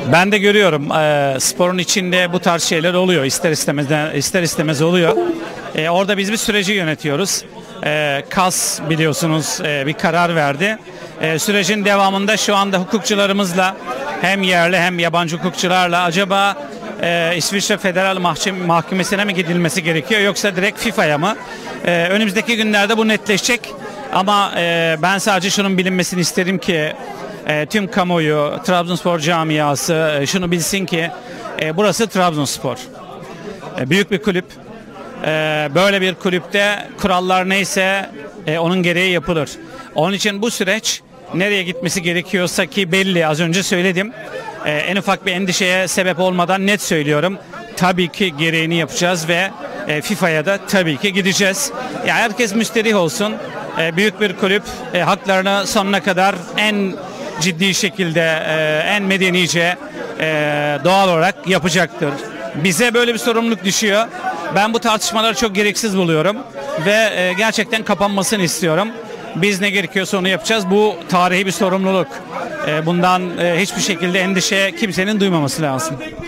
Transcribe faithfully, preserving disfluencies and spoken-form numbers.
Ben de görüyorum, e, sporun içinde bu tarz şeyler oluyor, ister istemez ister istemez oluyor. E, orada biz bir süreci yönetiyoruz. E, KAS biliyorsunuz e, bir karar verdi. E, sürecin devamında şu anda hukukçularımızla, hem yerli hem yabancı hukukçularla, acaba e, İsviçre Federal Mahkem Mahkemesi'ne mi gidilmesi gerekiyor yoksa direkt FIFA'ya mı? E, önümüzdeki günlerde bu netleşecek. Ama e, ben sadece şunun bilinmesini isterim ki E, tüm kamuoyu, Trabzonspor camiası e, şunu bilsin ki e, burası Trabzonspor. E, büyük bir kulüp. E, böyle bir kulüpte kurallar neyse e, onun gereği yapılır. Onun için bu süreç nereye gitmesi gerekiyorsa, ki belli, az önce söyledim. E, en ufak bir endişeye sebep olmadan net söylüyorum. Tabii ki gereğini yapacağız ve e, FIFA'ya da tabii ki gideceğiz. Ya herkes müsterih olsun. E, büyük bir kulüp e, haklarını sonuna kadar en ciddi şekilde, e, en medenice, e, doğal olarak yapacaktır. Bize böyle bir sorumluluk düşüyor. Ben bu tartışmaları çok gereksiz buluyorum ve e, gerçekten kapanmasını istiyorum. Biz ne gerekiyorsa onu yapacağız. Bu tarihi bir sorumluluk. E, bundan e, hiçbir şekilde endişe kimsenin duymaması lazım.